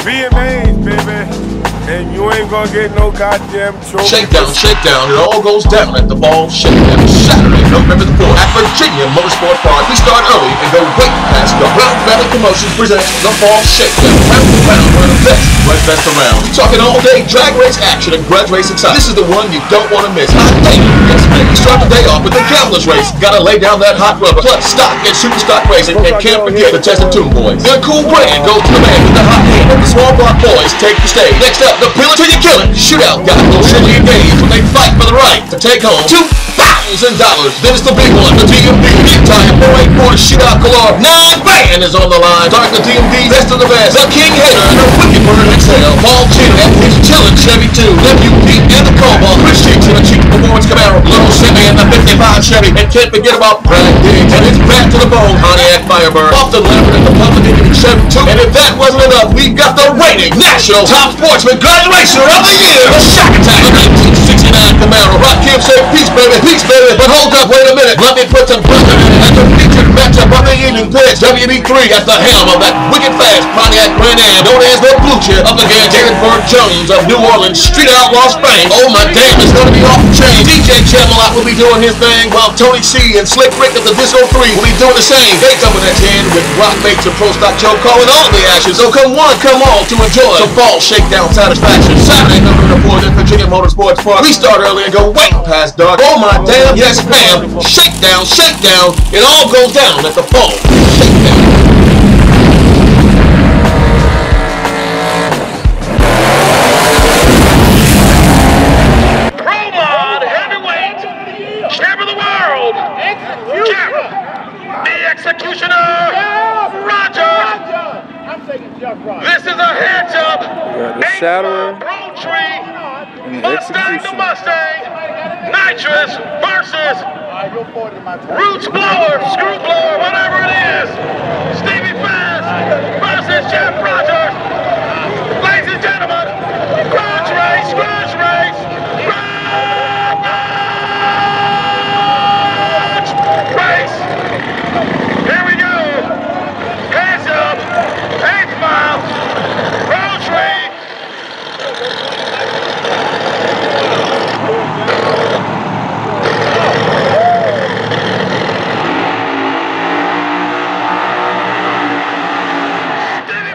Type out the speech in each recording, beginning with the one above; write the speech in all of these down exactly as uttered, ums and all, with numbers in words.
V M As, baby. And you ain't gonna get no goddamn trophy. Shakedown, shakedown, it all goes down at the Ball Shakedown. Saturday, November the fourth, at Virginia Motorsport Park. We start early and go way past dark. Round Valley Promotions presents the Ball Shakedown. Round and round, one of the best, right best around. We're talking all day drag race action and grudge race excitement. This is the one you don't want to miss. Hot day, yes, man. We start the day off with the Gamblers Race. Gotta lay down that hot rubber. Plus, stock and super stock racing. And can't forget the Test and Tune Boys. The cool brand goes to the man with the hot hand. And the small block boys take the stage. Next up, the Peel It Till You Kill It shootout guy will surely engage when they fight for the right to take home two thousand dollars. Then it's the big one, the D M D. The entire four eight four shootout galore. Nine band is on the line. Start the D M D, best of the best. The King Hater and the Wicked Bird X L. Paul Cheetah and his chillin' Chevy two. W P and the Cobalt. Chris Cheeks and the Cheap Performance Camaro. Little Semi and the fifty-five Chevy. And can't forget about Brad Diggs and his back to the bone Pontiac Firebird. Off the Lambert and the Public Indian Chevy two. And if that wasn't enough, we've got the reigning National Top Sportsman Gun Racer of the Year, the Shack Attack, the nineteen sixty-nine Camaro. Rock Kim say peace, baby, peace, baby. But hold up, wait a minute. Let me put some brother in it. At the featured matchup of the evening pitch, W B three at the helm of that wicked fast Pontiac Grand Am, known as the Blue Chip up against Davidberg Jones of New Orleans, Street Outlaw Spain. Oh my damn, it's gonna be off the chain. D J Chamelot will be doing his thing, while Tony C and Slick Rick of the Disco three will be doing the same. They coming at ten with Rock Mates and Pro Stock Joe calling all the action. So come one, come all to enjoy the Ball Shakedown satisfaction. Saturday, November the fourth at Virginia Motorsports Park. We start early and go way past dark. Oh my damn, yes ma'am. Shakedown, shakedown. It all goes down at the Ball Shakedown. Executioner Rogers. This is a heads up. The Shadower Tree, Mustang to Mustang, Nitrous versus Roots Blower, Screw Blower, whatever it is. Stevie Fast versus Jeff Rogers. Ladies and gentlemen, grudge race, grudge race, grudge race. Here we go. Hands up. Eighth mile. Road tree. Stevie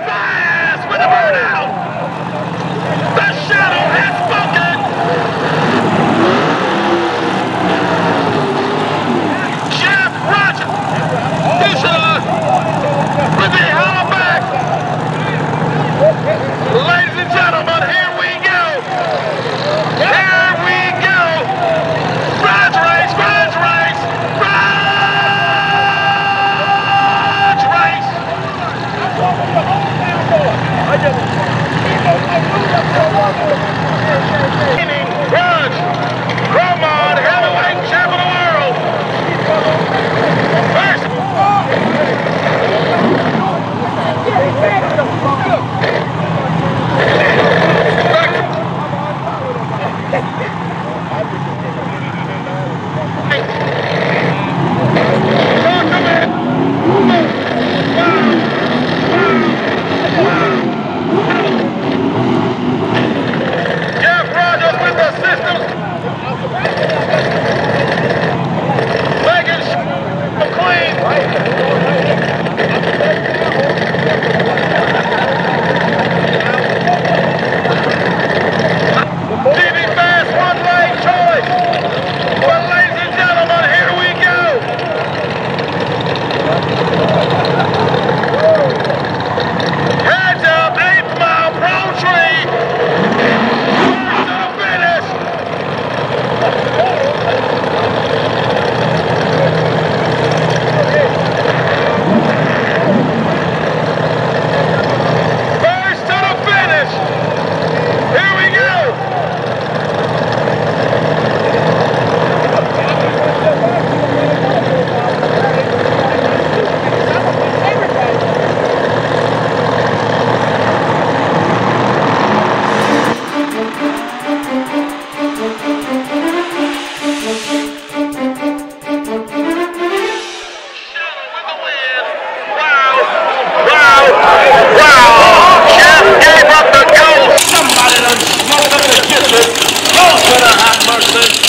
Rock Station.